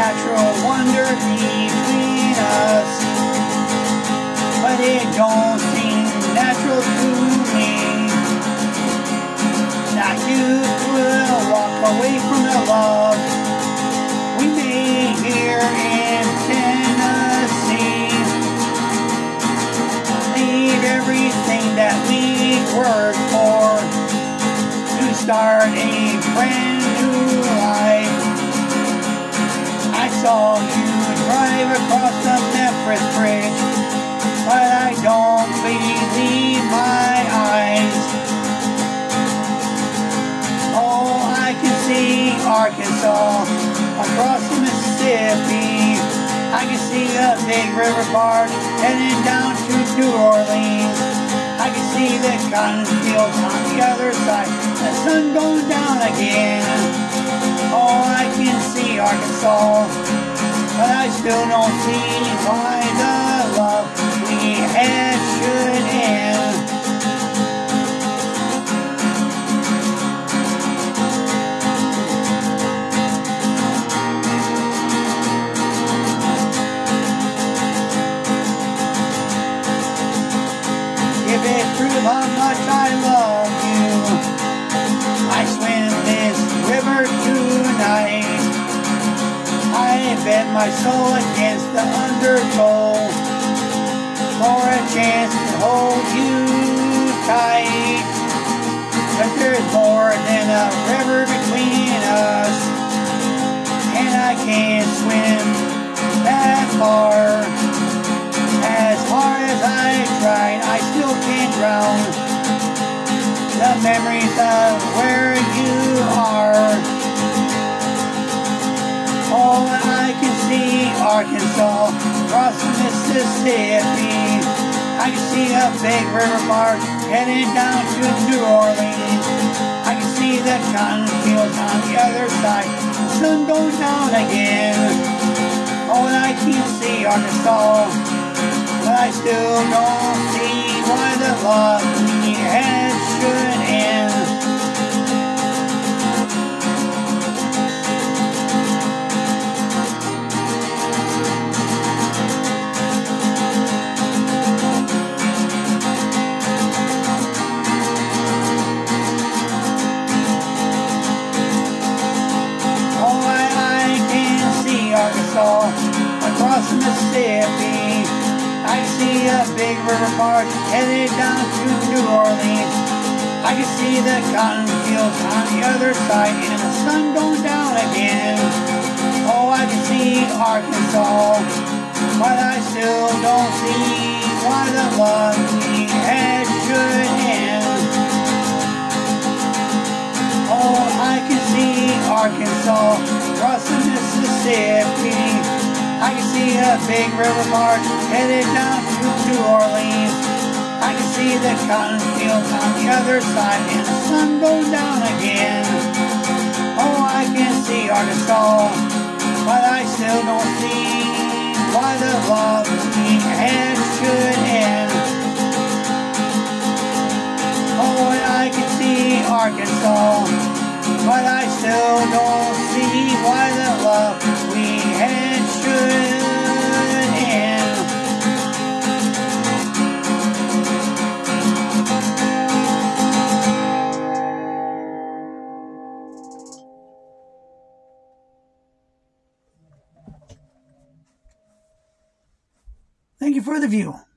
natural wonder between us, but it don't seem natural to me that you will walk away from the love we made here in Tennessee. Leave everything that we worked for to start a brand new life. I saw you drive across the Memphis Bridge, but I don't believe my eyes. Oh, I can see Arkansas across the Mississippi. I can see the big river park heading down to New Orleans. I can see the cotton fields on the other side, the sun going down again. Oh, I can see Arkansas, but I still don't see why the love we had should end. If it proves how much I love you, I swim this river tonight. I bet my soul against the undertow for a chance to hold you tight. But there's more than a river between us, and I can't swim that far. As hard as I tried, I still can't drown the memories of where you are. Oh, I can see Arkansas across the Mississippi. I can see a big river park heading down to New Orleans. I can see the cotton fields on the other side, the sun goes down again. Oh, and I can see Arkansas, but I still don't see why the love we had should end. Oh, I can see Arkansas across the Mississippi. I see a big river park headed down to New Orleans. I can see the cotton fields on the other side and the sun going down again. Oh, I can see Arkansas, but I still don't see why the love we had should end. Oh, I can see Arkansas across the Mississippi. I can see a big river park headed down to New Orleans. I can see the cotton fields on the other side and the sun goes down again. Oh, I can see Arkansas, but I still don't see why the love we had should end. Oh, and I can see Arkansas, but I still don't see why the love we had should end. Thank you for the view.